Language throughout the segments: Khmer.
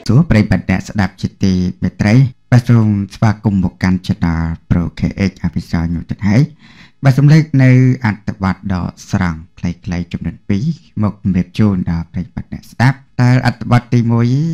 សួរប្រិយមិត្តអ្នកស្ដាប់ជាទីមេត្រីបាទសូមស្វាគមន៍មកកាន់ Channel Pro KH អភិសាលខ្ញុំទាំងហើយបាទសូមលេខនៅអត្ថបទដ៏ស្រង់ខ្លីៗចំនួន2មកជម្រាបជូនដល់ប្រិយមិត្តអ្នកស្ដាប់តើអត្ថបទទី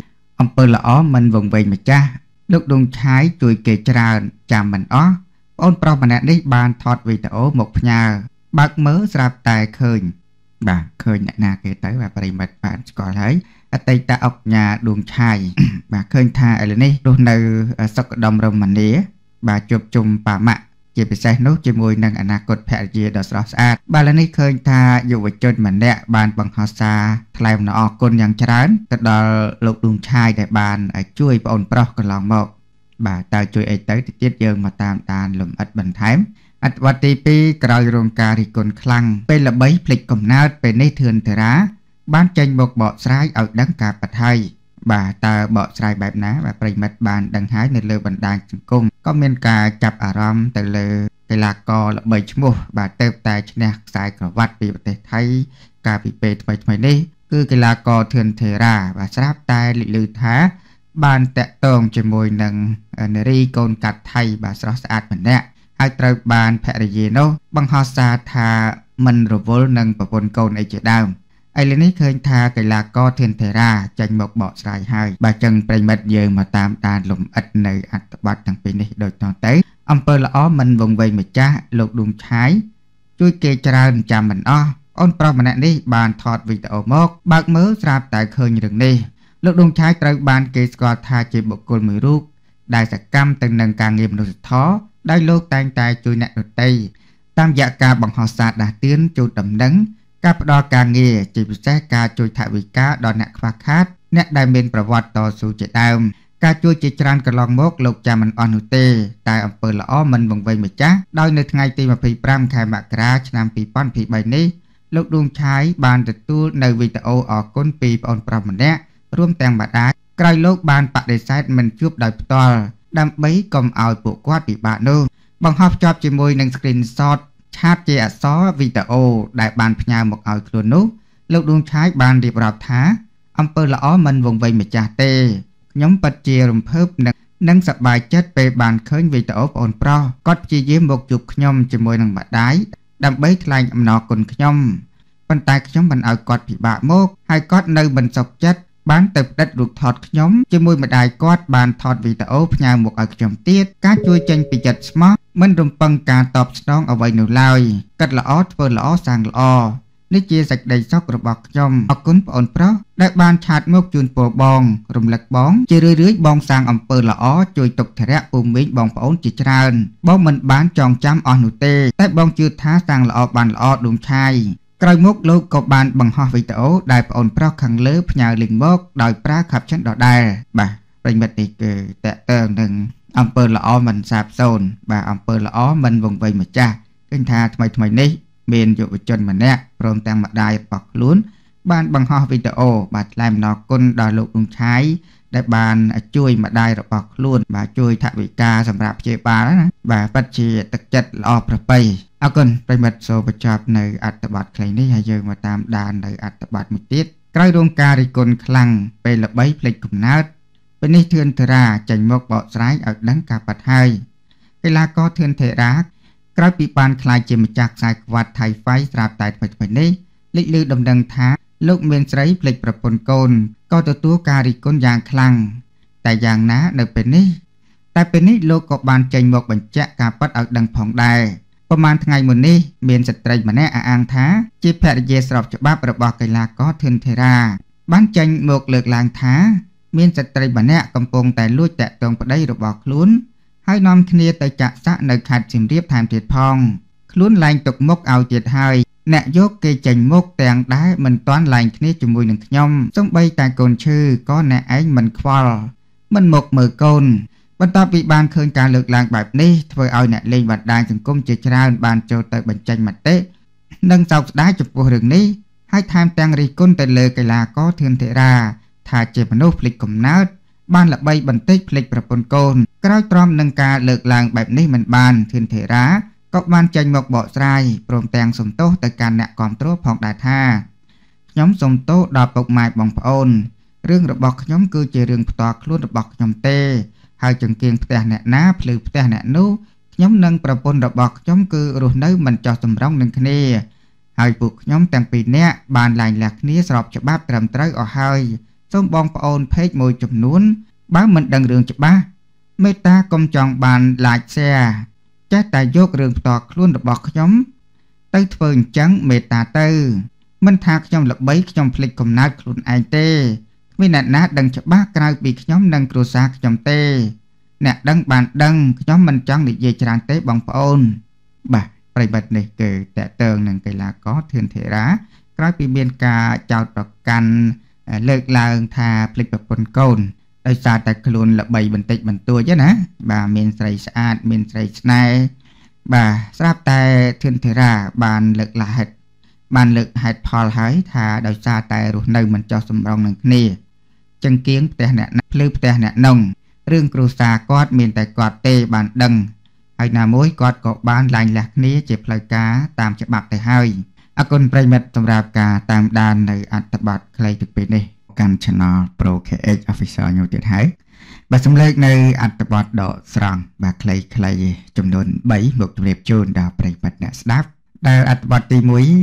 1អំពើល្អមិនវង្វេងម្ចាស់លោកដួងឆាយជួយគេច្រើនចាំមិនអស់បងប្រុសម្នាក់នេះបានថតវីដេអូមកផ្ញើបើកមើលស្រាប់តែឃើញបាទឃើញអ្នកណាគេទៅបាទប្រិយមិត្តបានស្គាល់ហើយអតីតអុកញ៉ាដួងឆាយបាទឃើញថាឥឡូវនេះរស់នៅសុខដុមរមនាបាទជួបជុំប៉ាម៉ាក់ជាពិសេសនោះជាមួយនឹងអនាគតភរិយាដ៏ស្រស់ស្អាតបាទឥឡូវនេះឃើញថាយុវជនម្នាក់បានបង្ហោះសារថ្លែងអំណរអគុណយ៉ាងច្រើនទៅដល់លោកដួងឆាយដែលបានជួយប្អូនប្រុសកន្លងមកបាទតើជួយអីទៅទៀតយើងមកតាមដានលំអិតបន្ថែមអត្ថបទទី2ក្រោយរងការរិះគន់ខ្លាំងពេលល្បីភ្លេចកំណើតពេលនេះធឿនធារាបានចេញមកបកស្រាយឲ្យដឹងការពិតហើយបាទតើបកស្រាយបែបណាបាទប្រិមិត្តបានដឹងហើយនៅលើបណ្ដាញសង្គមក៏មានការចាប់អារម្មណ៍ទៅលើកីឡាករល្បីឈ្មោះបាទទៅតែឈ្នះខ្សែក្រវ៉ាត់ពីប្រទេសថៃកាលពីពេលថ្មីនេះគឺកីឡាករធឿនធារាបាទស្រាប់តែលេចឮថាបានតាក់ទងជាមួយនឹងនារីកូនកាត់ថៃបាទស្រស់ស្អាតម្នាក់ហើយត្រូវបានភរិយានោះបង្ហោះសារថាមិនរវល់នឹងប្រពន្ធកូនអីជាដើមឥឡូវនេះឃើញថាកីឡាករធឿនធារាចេញមកបកស្រាយហើយបាទចឹងប្រិមិត្តយើងមកតាមដានលំអិតនៅអត្ថបទទាំងពីរនេះដូចតទៅអំពើល្អមិនវង្វេងម្ចាស់លោកដួងឆាយជួយគេច្រើនចាំមិនអស់អូនប្រុសម្នាក់នេះបានថតវីដេអូមកបើកមើលស្រាប់តែឃើញរឿងនេះលោកដួងឆាយត្រូវបានគេស្គាល់ថាជាបុគ្គលមួយរូបដែលសកម្មទៅនឹងការងារមនុស្សធម៌ដោយលោកតែងតែជួយអ្នកដទៃតាមរយៈការបង្ហោះសារដាស់តឿនជូនដំណឹងការផ្ដល់ការងារជាពិសេសការជួយថវិកាដល់អ្នកខ្វះខាតអ្នកដែលមានប្រវត្តិតស៊ូជាដើមការជួយជាច្រើនកន្លងមកលោកចាំមិនអស់នោះទេតែអំពើល្អមិនវង្វេងម្ចាស់ដោយនៅថ្ងៃទី25ខែមករាឆ្នាំ2023នេះលោកដួងឆាយបានទទួលនៅវីដេអូអរគុណពីប្អូនប្រុសម្នាក់រួមទាំងម្ដាយក្រោយលោកបានបដិសេធមិនជួបដោយផ្ទាល់ដើម្បីកុំឲ្យពួកគាត់ពិបាកនោះបង្ហោះភ្ជាប់ជាមួយនឹង screenshot ឆាតជាអក្សរវីដេអូដែលបានផ្ញើមកឲ្យខ្លួននោះលោកដួងឆាយបានរៀបរាប់ថាអំពើល្អមិនវង្វេងម្ចាស់ទេខ្ញុំពិតជារំភើបនិងសប្បាយចិត្តពេលបានឃើញវីដេអូប្អូនប្រុសគាត់ព្យាយាមមកជួបខ្ញុំជាមួយនឹងម្ដាយដើម្បីថ្លែងអំណរគុណខ្ញុំប៉ុន្តែខ្ញុំមិនឲ្យគាត់ពិបាកមកហើយគាត់នៅមិនសុខចិត្តបានទៅផ្ដិតរូបថតខ្ញុំជាមួយម្ដាយគាត់បានថតវីដេអូផ្ញើមកឲ្យខ្ញុំទៀតការជួយចេញពីចិត្តស្មោះមិនរំពឹងការតបស្នងអ្វីនោះឡើយគិតល្អធ្វើល្អសាងល្អនេះជាសេចក្តីសុខរបស់ខ្ញុំអរគុណប្អូនប្រុសដែលបានឆាតមកជូនពរបងរំលឹកបងជារឿយៗបងសាងអំពើល្អជួយទុកធរៈពូមីងបងប្អូនជាច្រើនបងមិនបានចងចាំអស់នោះទេតែបងជឿថាសាងល្អបានល្អដួងឆាយក្រោយមកលោកក៏បានបង្ហោះវីដេអូដែលប្អូនប្រុសខាងលើផ្ញើលីងមកដោយប្រើ caption ដដែលបាទប្រិមិត្តនេះគឺតកតើនឹងអំពើល្អមិនសាបសូន្យបាទអំពើល្អមិនវង្វេងម្ចាស់ឃើញថាថ្មីនេះមានយុវជនម្នាក់ព្រមទាំងម្ដាយរបស់ខ្លួនបានបង្ហោះវីដេអូបាទថ្លែងអំណរគុណដល់លោកដួងឆាយដែលបានជួយម្ដាយរបស់ខ្លួនបាទជួយថវិកាសម្រាប់ព្យាបាលណាបាទពិតជាទឹកចិត្តល្អប្រពៃអរគុណប្រិមិត្តសូមបញ្ចប់នៅអត្ថបទខ្លីនេះហើយយើងមកតាមដាននៅអត្ថបទមួយទៀតក្រោយរងការរិះគន់ខ្លាំងពេលល្បីភ្លេចកំណើតពេលនេះធឿនធារាចេញមកបកស្រាយឲ្យដឹងការពិតហើយកីឡាករធឿនធារាក្រោយពីបានក្លាយជាម្ចាស់ខ្សែក្បាត់ថៃហ្វៃស្រាប់តែថ្មីនេះលេចឮដំណឹងថាលោកមានស្រីភ្លេចប្រពន្ធកូនក៏ទទួលការរិះគន់យ៉ាងខ្លាំងតែយ៉ាងណានៅពេលនេះលោកក៏បានចេញមកបញ្ជាក់ការពិតឲ្យដឹងផងដែរប្រហែលថ្ងៃមុននេះមានស្ត្រីម្នាក់អះអាងថាជាភរិយាស្របច្បាប់របស់កីឡាករធឿនធារាបានចេញមកលើកឡើងថាមានស្ត្រីម្នាក់កំពុងតែលួចតាក់ទងប្តីរបស់ខ្លួនហើយនាំគ្នាទៅចាក់សាក់នៅខេត្តសៀមរាបថែមទៀតផងខ្លួនឡើងទុកមុខឲ្យទៀតហើយអ្នកយកគេចេញមុខទាំងដែរមិនទាន់ឡើងគ្នាជាមួយនឹងខ្ញុំសូម្បីតែកូនឈឺក៏អ្នកឯងមិនខ្វល់មិនមកមើលកូនបន្ទាប់ពីបានឃើញការលើកឡើងបែបនេះធ្វើឲ្យអ្នកលេងបណ្ដាញសង្គមជាច្រើនបានចូលទៅបញ្ចេញមតិនិងសោកស្ដាយចំពោះរឿងនេះហើយថែមទាំងរិះគន់ទៅលើកីឡាករធឿនធារាថាជាមនុស្សភ្លេចកំណើតបានល្បីបន្តិចភ្លេចប្រពន្ធកូនក្រោយទ្រាំនឹងការលើកឡើងបែបនេះមិនបានធឿនធារាក៏បានចេញមកបកស្រាយព្រមទាំងសុំទោសទៅកាន់អ្នកគាំទ្រផងដែរថាខ្ញុំសុំទោសដល់ពុកម៉ែបងប្អូនរឿងរបស់ខ្ញុំគឺជារឿងផ្ទាល់ខ្លួនរបស់ខ្ញុំទេហើយចង្គៀងផ្ទះអ្នកណាភ្លឺផ្ទះអ្នកនោះខ្ញុំនិងប្រពន្ធរបស់ខ្ញុំគឺរស់នៅមិនចោះសម្រងនឹងគ្នាហើយពួកខ្ញុំទាំងពីរនាក់បានលែងលះគ្នាស្របច្បាប់ត្រឹមត្រូវអស់ហើយសូមបងប្អូនពេកមួយចំនួនបើមិនដឹងរឿងច្បាស់មេត្តាកុំចង់បាន like share ចេះតែយករឿងផ្ទាល់ខ្លួនរបស់ខ្ញុំទៅធ្វើអញ្ចឹងមេត្តាទៅមិនថាខ្ញុំល្បីខ្ញុំភ្លេចកំណើតខ្លួនឯងទេគ្មានអ្នកណាដឹងច្បាស់ក្រៅពីខ្ញុំនិងគ្រួសារខ្ញុំទេអ្នកដឹងបានដឹងខ្ញុំមិនចង់និយាយច្រើនទេបងប្អូនបាទប្រិយមិត្តនេះគឺតេតើងនឹងកីឡាករធឿនធេរ៉ាក្រោយពីមានការចោទប្រកាន់លើកឡើងថាភ្លេចប្រពន្ធកូនដោយសារតែខ្លួនល្បីបន្តិចបន្តួចណាបាទមានស្រីស្អាតមានស្រីស្នេហ៍បាទស្រាប់តែធឿនធេរ៉ាបានលើកហេតុផលហើយថាដោយសារតែរស់នៅមិនចោះសម្រងនឹងគ្នាចង្គៀងផ្ទះអ្នកណាភ្លឺផ្ទះអ្នកនងរឿងគ្រួសារគាត់មានតែគាត់ទេបានដឹងហើយណាមួយគាត់ក៏បានលែងលះគ្នាជាផ្លូវការតាមច្បាប់ទៅហើយអរគុណប្រិមិត្តសម្រាប់ការតាមដាននៅអត្ថបទខ្លីទឹកពេលនេះកាន់ Channel Pro KH Official ញូទៀតហើយបាទសម្លេងនៅអត្ថបទដកស្រង់បាទខ្លីចំនួន3មកជម្រាបជូនដល់ប្រិមិត្តអ្នកស្ដាប់ដែលអត្ថបទទី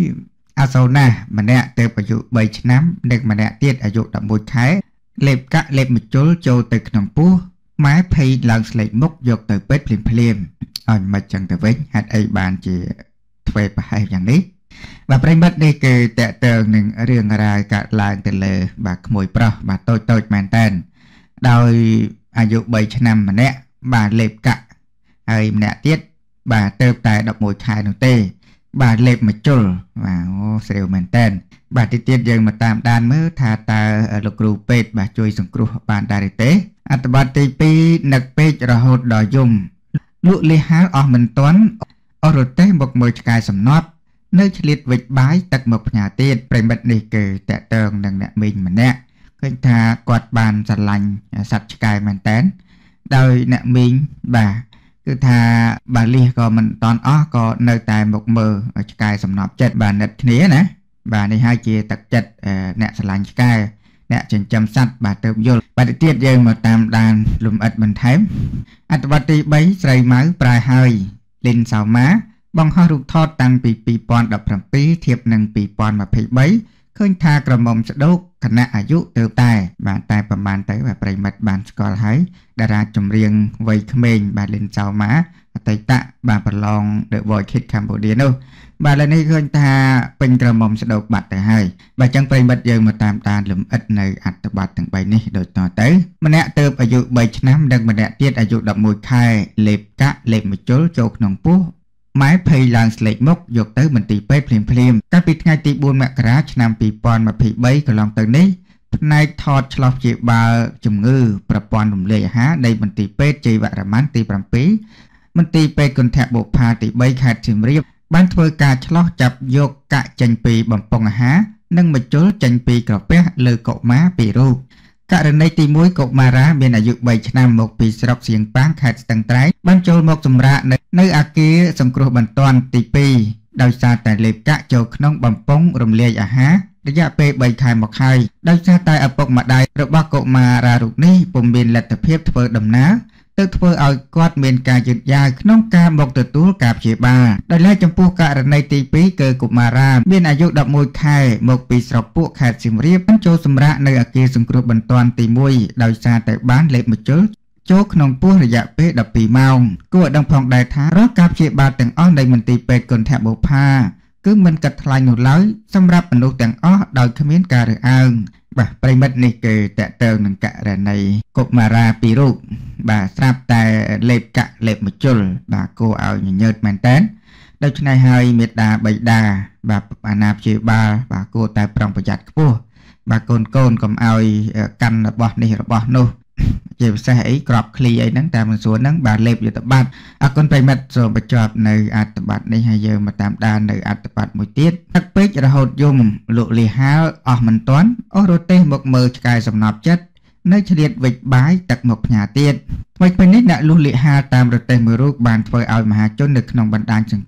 1អាសូរណាស់ម្នាក់ទៅអាយុ3ឆ្នាំនិងម្នាក់ទៀតអាយុ11ខែលេបកាក់លេបមជុលចូលទៅក្នុងពោះម៉ែភ័យឡើងស្លេកមុខយកទៅពេទ្យភ្លាមឲ្យមិនចឹងទៅវិញហេតុអីបានជាធ្វើប្រហែលយ៉ាងនេះបាទប្រិមិត្តនេះគឺតេតើងនឹងរឿងរ៉ាវកើតឡើងទៅលើបាទក្មួយប្រុសបាទតូចមែនតើដោយអាយុ3ឆ្នាំម្នាក់បាទលេបកាក់ហើយម្នាក់ទៀតបាទទៅតែ11ខែនោះទេបាទលេបមជុលបាទអូស្រាវមែនតើបាទទៀតយើងមកតាមដានមើលថាតើលោកគ្រូពេទ្យបាទជួយសង្គ្រោះបានដែរទេអត្ថបទទី2នឹកពេករហូតដល់យំលក់លះហាលអស់មិនទាន់អរទេសមកមើលឆ្កែសំណត់នៅឆ្លៀតវិចបាយទឹកមកផ្ញើទៀតប្រិមិត្តនេះគឺតេតើងនឹងអ្នកមីងម្នាក់ឃើញថាគាត់បានស្រឡាញ់សត្វឆ្កែមែនតើដោយអ្នកមីងបាទគឺថាបាលីក៏មិនតន់អស់ក៏នៅតែមកមើលឆ្កែសំណប់ចិត្តបាទនិតគ្នាណាបាទនេះហើយជាទឹកចិត្តអ្នកស្រឡាញ់ឆ្កែអ្នកចិញ្ចឹមសត្វបាទទៅយល់បាទទៀតយើងមកតាមដានលំអិតបន្ថែមអត្ថបទទី3ស្រីម៉ៅប្រែហើយលីនសៅម៉ាបង្ហោះរូបថតតាំងពី2017ធៀបនឹង2023ឃើញថាក្រមុំស្ដោកគណៈអាយុទៅតែបាទតែប្រហែលទៅបាទប្រិមិត្តបានស្គាល់ហើយតារាចម្រៀងវ័យក្មេងបាទលីនសៅម៉ាអតីតបាទប្រឡង The Voice Kids Cambodia នោះបាទឥឡូវនេះឃើញថាពេញក្រមុំស្ដោកបាត់ទៅហើយបាទចឹងប្រិមិត្តយើងមកតាមដានលំអិតនៅអត្ថបទទាំង3នេះដូចតទៅម្នាក់ទៅអាយុ3ឆ្នាំនិងម្នាក់ទៀតអាយុ11ខែលេបកាក់លេបមជុលចូលក្នុងពោះម៉ែភ័យឡើងស្លេកមុខយកទៅមន្ទីរពេទ្យភ្លាមកាលពីថ្ងៃទី4មករាឆ្នាំ2023កន្លងទៅនេះផ្នែកថតឆ្លោះព្យាបាលជំងឺប្រព័ន្ធរំលាយអាហារនៃមន្ទីរពេទ្យជ័យវរ្ម័នទី7មន្ទីរពេទ្យគន្ធបុប្ផាទី3ខេត្តសៀមរាបបានធ្វើការឆ្លោះចាប់យកកាក់ចេញពីបំពង់អាហារនិងមជុលចេញពីក្រពះលើកុមារ2រូបករណីទី1កុមារាមានអាយុ3ឆ្នាំមកពីស្រុកសៀងប៉ាងខេត្តស្ទឹងត្រែងបានចូលមកសម្រាកនៅអគារសង្គ្រោះបន្ទាន់ទី2ដោយសារតែលេបកាក់ចូលក្នុងបំពង់រំលាយអាហាររយៈពេល3ខែមកហើយដោយសារតែឪពុកម្ដាយរបស់កុមារារូបនេះពុំមានលទ្ធភាពធ្វើដំណើរទៅធ្វើឲ្យគាត់មានការយឺតយ៉ាវក្នុងការមកទទួលការព្យាបាលដោយឡែកចំពោះករណីទី2គឺកុមារាមានអាយុ11ខែមកពីស្រុកពួកខេត្តសៀមរាបបានចូលសម្រាកនៅអគារសង្គ្រោះបន្ទាន់ទី1ដោយសារតែបានលេបមជុលចូលក្នុងពោះរយៈពេល12ម៉ោងគួរឲ្យដឹងផងដែរថារាល់ការព្យាបាលទាំងអស់នៃមន្ទីរពេទ្យគន្ធបុប្ផាគឺមិនកាត់ថ្លៃនោះឡើយសម្រាប់មនុស្សទាំងអស់ដោយគ្មានការរើសអើងបាទប្រិមិត្តនេះគឺតេតើងនឹងករណីកុមារា2រូបបាទស្រាប់តែលេបកាក់លេបមជុលបាទគួរឲ្យញញើតមែនតើដូច្នេះហើយមេត្តាបិតាបាទអាណាព្យាបាលបាទគួរតែប្រុងប្រយ័ត្នខ្ពស់បាទកូនកូនកុំឲ្យកាន់របស់នេះរបស់នោះជាពិសេសអីក្របឃ្លីអីហ្នឹងតែមិនស្រួលហ្នឹងបាទលេបយុទ្ធបាត់អរគុណប្រិមិត្តសូមបញ្ចប់នៅអត្ថបទនេះហើយយើងមកតាមដាននៅអត្ថបទមួយទៀតទឹកពេករហូតយំលក់លីហាលអស់មិនទាន់អស់រទេសមកមើលឆ្កែសំណប់ចិត្តនៅឆ្លៀតវិចបាយទឹកមកផ្ញើទៀតថ្មីៗនេះអ្នកលក់លីហាលតាមរទេសមួយរូបបានធ្វើឲ្យមហាជននៅក្នុងបណ្ដាញសង្គម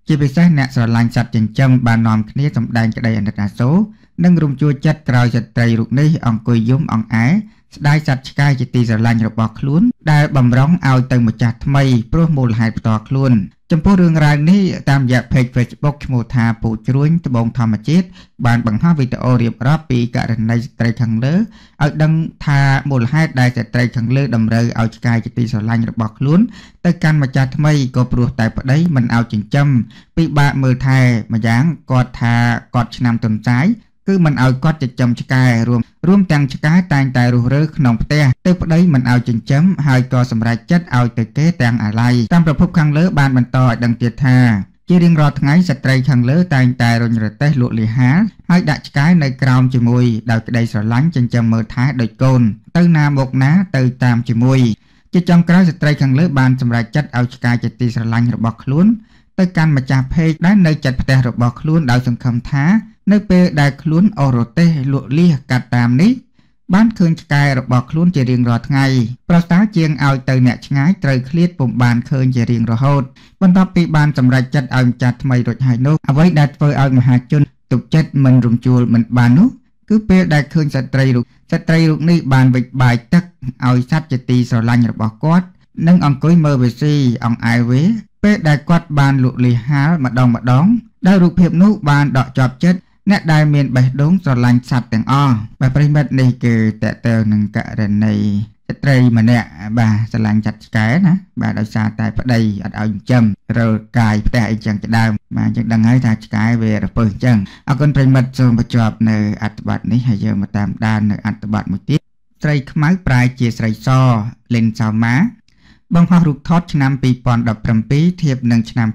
ជាពិសេសអ្នកស្រឡាញ់សត្វចិញ្ចឹមបាននាំគ្នាសម្ដែងក្តីអាណិតអាសូរនិងរំជួលចិត្តក្រោយស្ត្រីរូបនេះអង្គុយយំអង្អែស្ដាយសត្វឆ្កែជាទីស្រឡាញ់របស់ខ្លួនដែលបំរុងឲ្យទៅម្ចាស់ថ្មីព្រោះមូលហេតុផ្ទាល់ខ្លួនចំពោះរឿងរ៉ាវនេះតាមរយៈ page Facebook ឈ្មោះថាពូជ្រួញត្បូងធម្មជាតិបានបង្ហោះវីដេអូរៀបរាប់ពីករណីស្ត្រីខាងលើឲ្យដឹងថាមូលហេតុដែលស្ត្រីខាងលើតម្រូវឲ្យឆ្កែជាទីស្រឡាញ់របស់ខ្លួនទៅកាន់ម្ចាស់ថ្មីក៏ព្រោះតែប្តីមិនឲ្យចិញ្ចឹមពិបាកមើលថែម្យ៉ាងគាត់ថាគាត់ឆ្នាំទន្សាយគឺមិនឲ្យគាត់ចិញ្ចឹមឆ្កែរួមទាំងឆ្កែតែងតែរុះរើក្នុងផ្ទះទៅប្តីមិនឲ្យចិញ្ចឹមហើយក៏សម្រេចចិត្តឲ្យទៅគេទាំងអាឡ័យតាមប្រភពខាងលើបានបន្តឲ្យដឹងទៀតថាជារៀងរាល់ថ្ងៃស្ត្រីខាងលើតែងតែរុញរទេះលក់លីហាលហើយដាក់ឆ្កែនៅក្រោមជាមួយដោយក្តីស្រឡាញ់ចិញ្ចឹមមើលថែដូចកូនទៅណាមកណាទៅតាមជាមួយជាចុងក្រោយស្ត្រីខាងលើបានសម្រេចចិត្តឲ្យឆ្កែជាទីស្រឡាញ់របស់ខ្លួនទៅកាន់ម្ចាស់ភេកដែលនៅជិតផ្ទះរបស់ខ្លួនដោយសង្ឃឹមថានៅពេលដែលខ្លួនអរទេសលក់លៀសកាត់តាមនេះបានឃើញឆ្កែរបស់ខ្លួនជារៀងរាល់ថ្ងៃប្រសើរជាងឲ្យទៅអ្នកឆ្ងាយត្រូវឃ្លាតពុំបានឃើញជារៀងរហូតបន្ទាប់ពីបានសម្រេចចិត្តឲ្យម្ចាស់ថ្មីរួចហើយនោះអ្វីដែលធ្វើឲ្យមហាជនទុកចិត្តមិនរំជួលមិនបាននោះគឺពេលដែលឃើញស្ត្រីរូបនេះបានវិចបាយទឹកឲ្យសត្វជាទីស្រឡាញ់របស់គាត់និងអង្គុយមើលវាស៊ីអង្អែវវាពេលដែលគាត់បានលក់លីហាលម្ដងដោយរូបភាពនោះបានដកជាប់ចិត្តអ្នកដែលមានបេះដូងស្រឡាញ់សត្វទាំងអស់បាទប្រិមិត្តនេះគឺតើតើនឹងករណីស្ត្រីម្នាក់បាទស្រឡាញ់សត្វឆ្កែណាបាទដោយសារតែប្តីអត់ឲ្យចិញ្ចឹមរើកាយផ្ទះអីចឹងជាដើមបាទយើងដឹងហើយថាឆ្កែវារពើអញ្ចឹងអរគុណប្រិមិត្តសូមបញ្ចប់នៅអត្ថបទនេះហើយយើងមកតាមដាននៅអត្ថបទមួយទៀតស្រីខ្មៅប្រែជាស្រីសលិនសោម៉ាបង្ហោះរូបថតឆ្នាំ2017ធៀបនឹងឆ្នាំ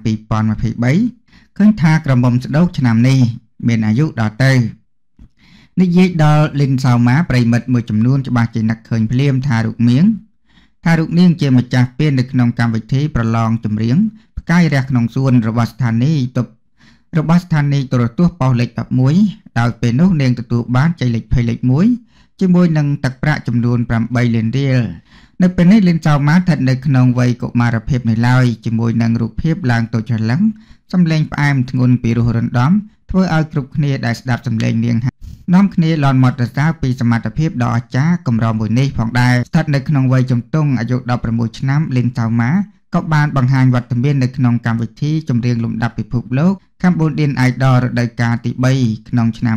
2023ឃើញថាក្រមុំស្ដោកឆ្នាំនេះមានអាយុដល់ទៅនិយាយដល់លិនសោម៉ាប្រិមិត្តមួយចំនួនច្បាស់ជានឹកឃើញភ្លាមថារូបនាងជាម្ចាស់ពាននៅក្នុងកម្មវិធីប្រឡងចម្រៀងផ្កាយរះក្នុងសួនរបស់ស្ថានីយទូរទស្សន៍ប៉ុស្តិ៍លេខ11ដោយពេលនោះនាងទទួលបានជ័យលេខភ័យលេខ1ជាមួយនឹងទឹកប្រាក់ចំនួន8លានរៀលនៅពេលនេះលិនសោម៉ាស្ថិតនៅក្នុងវ័យកុមារភាពនៅឡើយជាមួយនឹងរូបភាពឡើងតូចច្រឡឹងសំឡេងផ្អែមធ្ងន់ពីរោះរណ្ដំធ្វើឲ្យគ្រប់គ្នាដែលស្ដាប់សំឡេងនាងនាំគ្នាលន់មាត់សរសើរពីសមត្ថភាពដ៏អស្ចារ្យកម្រមួយនេះផងដែរស្ថិតនៅក្នុងវ័យជំទង់អាយុ16ឆ្នាំលិនសោម៉ាក៏បានបង្ហាញវត្តមាននៅក្នុងកម្មវិធីចម្រៀងលំដាប់ពិភពលោក Cambodian Idol រដូវកាលទី3ក្នុងឆ្នាំ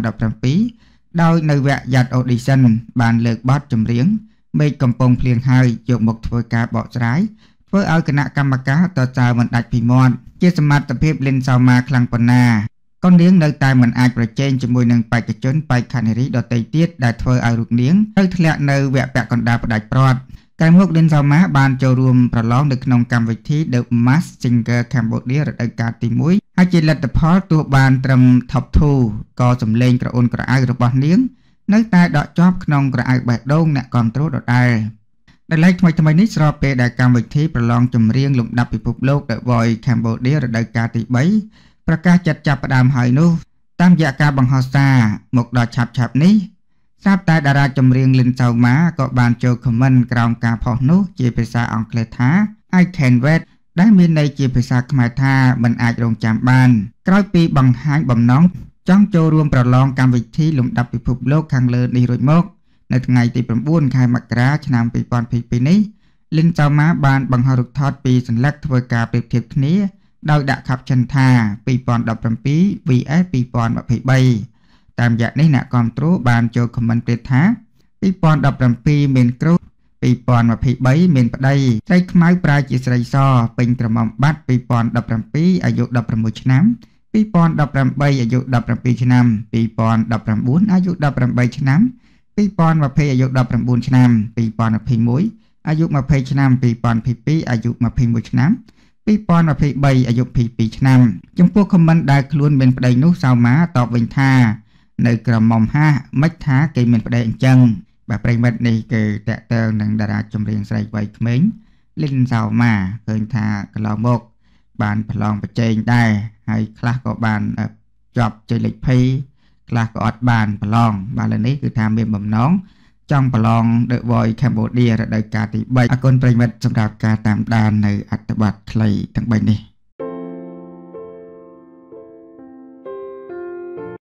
2017ដោយនៅវគ្គយ៉ាត់ Audition បានលើកបទចម្រៀងមេឃកំពុងភ្លៀងហើយយកមកធ្វើការបកស្រាយធ្វើឲ្យគណៈកម្មការតសើមិនដាច់ពីមាត់ជាសមត្ថភាពលិនសោម៉ាខ្លាំងប៉ុណ្ណាក៏នាងនៅតែមិនអាចប្រជែងជាមួយនឹងបេក្ខជនបេក្ខនារីដទៃទៀតដែលធ្វើឲ្យរូបនាងទៅធ្លាក់នៅវគ្គពាក់កណ្ដាលផ្ដាច់ព្រាត់ក្រោយមកលិនសោម៉ាបានចូលរួមប្រឡងនៅក្នុងកម្មវិធី The Masked Singer Cambodia រដូវកាលទី1ហើយជាលទ្ធផលទោះបានត្រឹម Top 2ក៏សម្លេងក្រអូនក្រអៅរបស់នាងនៅតែដកជាប់ក្នុងក្រអៅបេះដូងអ្នកគាំទ្រដដែលដែលលេខថ្មីនេះស្របពេលដែលកម្មវិធីប្រឡងចម្រៀងលំដាប់ពិភពលោក The Voice Cambodia រដូវកាលទី3ប្រកាសចាត់ចាប់ផ្ដើមហើយនោះតាមរយៈការបង្ហោះសារមកដល់ឆាប់នេះស្រាប់តែតារាចម្រៀងលិនសោម៉ាក៏បានចូលខមមិនក្រោមការផុសនោះជាភាសាអង់គ្លេសថា I can't wait ដែលមានន័យជាភាសាខ្មែរថាមិនអាចរងចាំបានក្រោយពីបង្ហាញបំណងចង់ចូលរួមប្រឡងកម្មវិធីលំដាប់ពិភពលោកខាងលើនេះរួចមកនៅថ្ងៃទី9ខែមករាឆ្នាំ2022នេះលិនសោម៉ាបានបង្ហោះរូបថតពីសញ្ញលឹកធ្វើការប្រៀបធៀបគ្នាដោយដាក់ caption ថា2017 vs 2023តាមរយៈនេះអ្នកគាំទ្របានចូល comment ប្រៀបថា2017មានគ្រូ2023មានប្តីស្រីខ្មៅប្រែជាស្រីសពេញក្រមុំបាត់2017អាយុ16ឆ្នាំ2018អាយុ17ឆ្នាំ2019អាយុ18ឆ្នាំ2020អាយុ19ឆ្នាំ2021អាយុ20ឆ្នាំ2022អាយុ21ឆ្នាំ2023អាយុ22ឆ្នាំចំពោះ comment ដែលខ្លួនមានប្តីនោះសោម៉ាតបវិញថានៅក្រមុំហាមិនថាគេមានប្តីអញ្ចឹងបាទប្រិមិត្តនេះគឺតកតើនឹងតារាចម្រៀងស្រីវ័យក្មេងលិនសោម៉ាឃើញថាកន្លងមកបានប្រឡងប្រជែងដែរហើយខ្លះក៏បានជាប់ជ័យលេខភ័យខ្លះក៏អត់បានប្រឡងបាទលើនេះគឺថាមានបំណងចង់ប្រឡង The Voice Cambodia រដូវកាលទី3អរគុណប្រិមិត្តសម្រាប់ការតាមដាននៅអត្ថបទខ្លីទាំង3នេះ